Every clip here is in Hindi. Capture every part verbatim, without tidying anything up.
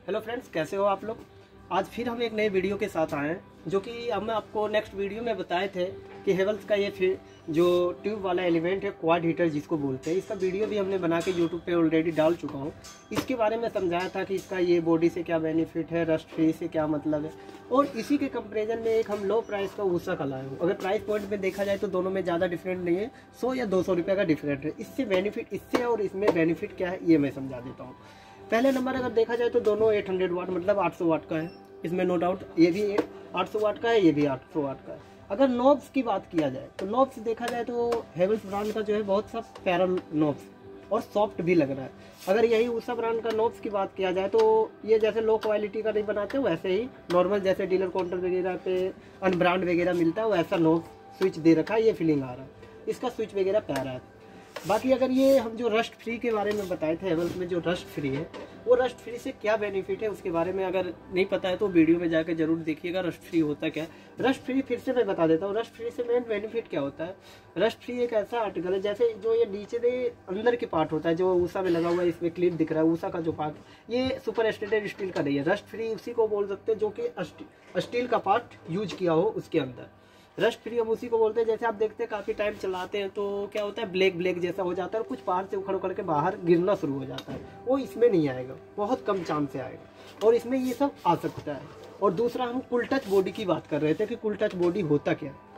हेलो फ्रेंड्स, कैसे हो आप लोग। आज फिर हम एक नए वीडियो के साथ आए हैं, जो कि हम आपको नेक्स्ट वीडियो में बताए थे कि हेवल्स का ये फिर जो ट्यूब वाला एलिमेंट है, क्वाड हीटर जिसको बोलते हैं, इसका वीडियो भी हमने बना के यूट्यूब पे ऑलरेडी डाल चुका हूँ। इसके बारे में समझाया था कि इसका ये बॉडी से क्या बेनिफिट है, रस्ट फ्री से क्या मतलब है, और इसी के कंपेरिजन में एक हम लो प्राइस का ऊषा का लाए हूँ। अगर प्राइस पॉइंट में देखा जाए तो दोनों में ज़्यादा डिफरेंट नहीं है, सौ या दो सौ रुपये का डिफरेंट है। इससे बेनिफिट इससे और इसमें बेनिफिट क्या है ये मैं समझा देता हूँ। पहले नंबर अगर देखा जाए तो दोनों आठ सौ वाट मतलब आठ सौ वाट का है, इसमें नो डाउट ये भी आठ सौ वाट का है, ये भी आठ सौ वाट का है। अगर नॉब्स की बात किया जाए तो नॉब्स देखा जाए तो हेवल्स ब्रांड का जो है बहुत सा प्यारा नॉब्स और सॉफ्ट भी लग रहा है। अगर यही ऊषा ब्रांड का नॉब्स की बात किया जाए तो ये जैसे लो क्वालिटी का नहीं बनाते वैसे ही नॉर्मल जैसे डीलर काउंटर वगैरह पे अनब्रांड वगैरह मिलता है वैसा नॉब स्विच दे रखा है, ये फीलिंग आ रहा है। इसका स्विच वगैरह प्यारा है। बाकी अगर ये हम जो रस्ट फ्री के बारे में बताए थे, हेवल्स में जो रस्ट फ्री है वो रस्ट फ्री से क्या बेनिफिट है उसके बारे में अगर नहीं पता है तो वीडियो में जाकर जरूर देखिएगा रस्ट फ्री होता क्या है। रस्ट फ्री फिर से मैं बता देता हूँ, रस्ट फ्री से मेन बेनिफिट क्या होता है। रस्ट फ्री एक ऐसा आर्टिकल है जैसे जो ये नीचे दे अंदर के पार्ट होता है जो ऊषा में लगा हुआ है, इसमें क्लिप दिख रहा है ऊषा का जो पार्ट, ये सुपर स्टेटेड स्टील का नहीं है। रस्ट फ्री उसी को बोल सकते हैं जो कि स्टील का पार्ट यूज किया हो उसके अंदर। रस्ट फ्री हम उसी को बोलते हैं। जैसे आप देखते हैं काफ़ी टाइम चलाते हैं तो क्या होता है, ब्लैक ब्लैक जैसा हो जाता है और कुछ बाहर से उखड़ उखड़ के बाहर गिरना शुरू हो जाता है, वो इसमें नहीं आएगा, बहुत कम चांस से आएगा और इसमें ये सब आ सकता है। और दूसरा हम कुल टच बॉडी की बात कर रहे थे कि कुल टच बॉडी होता क्या है।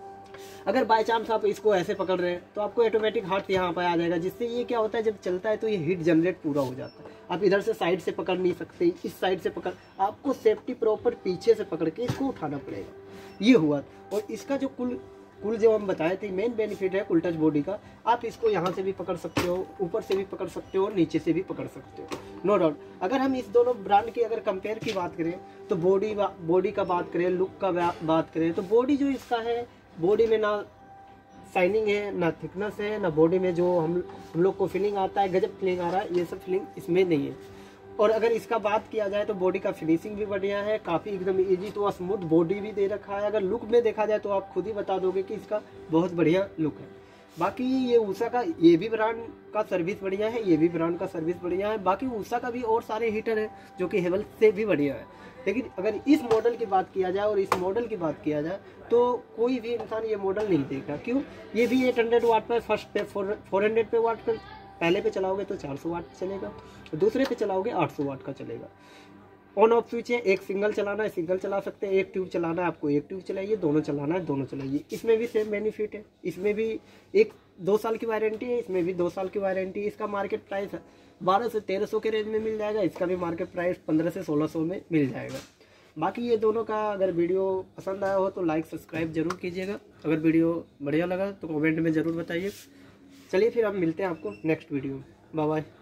अगर बाय चांस आप इसको ऐसे पकड़ रहे हैं तो आपको ऑटोमेटिक हाथ यहाँ पर आ जाएगा, जिससे ये क्या होता है जब चलता है तो ये हीट जनरेट पूरा हो जाता है। आप इधर से साइड से पकड़ नहीं सकते, इस साइड से पकड़, आपको सेफ्टी प्रॉपर पीछे से पकड़ के इसको उठाना पड़ेगा, ये हुआ। और इसका जो कुल कुल जो हम बताए थे मेन बेनिफिट है कुल टच बॉडी का। आप इसको यहाँ से भी पकड़ सकते हो, ऊपर से भी पकड़ सकते हो और नीचे से भी पकड़ सकते हो, नो डाउट। अगर हम इस दोनों ब्रांड की अगर कंपेयर की बात करें तो बॉडी बॉडी का बात करें, लुक का बात करें तो बॉडी जो इसका है, बॉडी में ना शाइनिंग है ना थिकनेस है, ना बॉडी में जो हम हम लोग को फीलिंग आता है गजब फीलिंग आ रहा है, ये सब फीलिंग इसमें नहीं है। और अगर इसका बात किया जाए तो बॉडी का फिनिशिंग भी बढ़िया है, काफ़ी एकदम इजी तो स्मूथ बॉडी भी दे रखा है। अगर लुक में देखा जाए तो आप खुद ही बता दोगे कि इसका बहुत बढ़िया लुक है। बाकी ये ऊषा का ये भी ब्रांड का सर्विस बढ़िया है, ये भी ब्रांड का सर्विस बढ़िया है। बाकी ऊषा का भी और सारे हीटर हैं जो कि हेवल्स से भी बढ़िया है। लेकिन अगर इस मॉडल की बात किया जाए और इस मॉडल की बात किया जाए तो कोई भी इंसान ये मॉडल नहीं देगा। क्यों? ये भी एट हंड्रेड वाट पर फर्स्ट पे फोर हंड्रेड पे वाट पर पहले पे चलाओगे तो चार सौ वाट चलेगा, दूसरे पे चलाओगे आठ सौ वाट का चलेगा। ऑन ऑफ स्विच है, एक सिंगल चलाना है सिंगल चला सकते हैं, एक ट्यूब चलाना है आपको एक ट्यूब चलाइए, दोनों चलाना है दोनों चलाइए। इसमें भी सेम बेनिफिट है, इसमें भी एक दो साल की वारंटी है, इसमें भी दो साल की वारंटी है। इसका मार्केट प्राइस है बारह से तेरह सौ के रेंज में मिल जाएगा, इसका भी मार्केट प्राइस पंद्रह से सोलह सौ में मिल जाएगा। बाकी ये दोनों का अगर वीडियो पसंद आया हो तो लाइक सब्सक्राइब जरूर कीजिएगा। अगर वीडियो बढ़िया लगा तो कमेंट में ज़रूर बताइए। चलिए फिर हम मिलते हैं आपको नेक्स्ट वीडियो में। Bye bye.